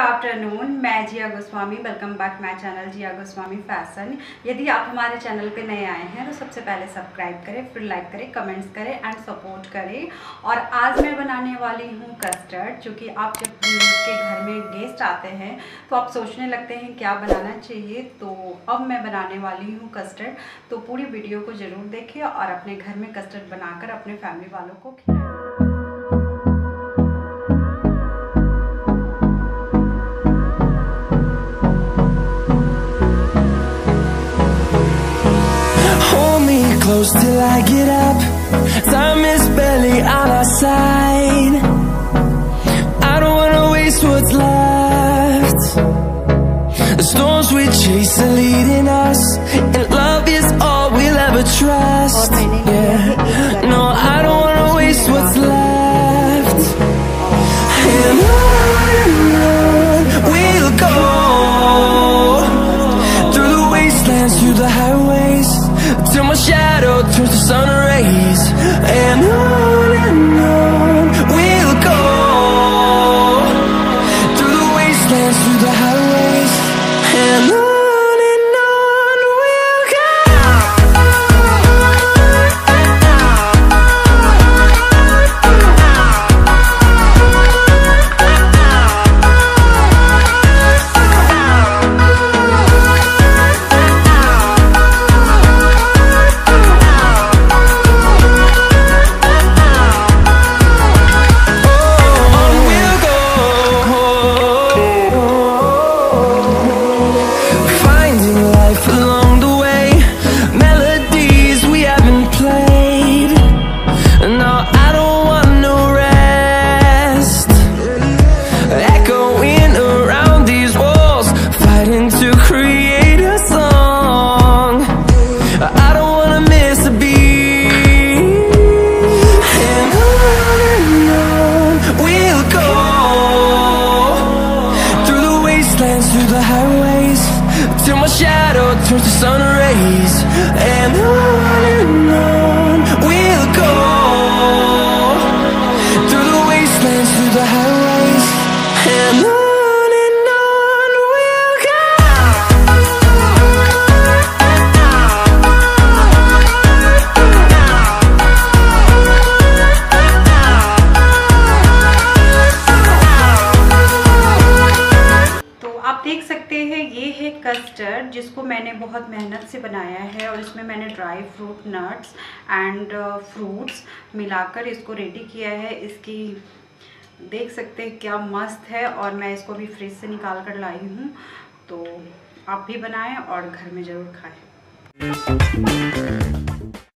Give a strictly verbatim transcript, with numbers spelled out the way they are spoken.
Afternoon, मैं Jiya Goswami. Welcome back my channel Jiya Goswami fashion. यदि आप हमारे चैनल पे नए आए हैं तो सबसे पहले सब्सक्राइब करें, फिर लाइक करें, कमेंट्स करें एंड सपोर्ट करें। और आज मैं बनाने वाली हूँ कस्टर्ड, जो कि आप जब के घर में गेस्ट आते हैं तो आप सोचने लगते हैं क्या बनाना चाहिए। तो अब मैं बनाने वाली हूँ कस्टर्ड, तो पूरी वीडियो को ज़रूर देखें और अपने घर में कस्टर्ड बनाकर अपने फैमिली वालों को खिलाएं। Close till I get up. Time is barely on our side. I don't wanna waste what's left. The storms we chase are leading us, and love is all we'll ever trust. Yeah, no, I don't wanna waste what's left. And on and on we'll go, through the wastelands, through the highways, till my shadow turns to sun rays. And on and on we'll go, through the wastelands, through the highways, and on. Through the highways, till my shadow turns to sun rays. And on and on we'll go, through the wastelands, through the highways, and on. देख सकते हैं ये है custard, जिसको मैंने बहुत मेहनत से बनाया है। और इसमें मैंने dry fruit, nuts and fruits मिलाकर इसको रेडी किया है। इसकी देख सकते हैं क्या मस्त है, और मैं इसको भी फ्रिज से निकाल कर लाई हूँ। तो आप भी बनाएं और घर में ज़रूर खाएं।